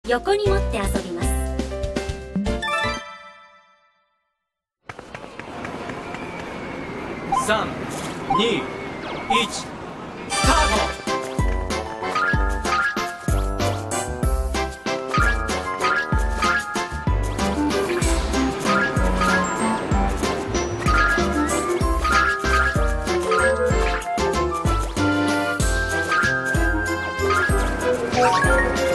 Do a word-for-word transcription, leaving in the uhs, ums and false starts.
横に持って遊びます。 さん、に、いち、スタート。 you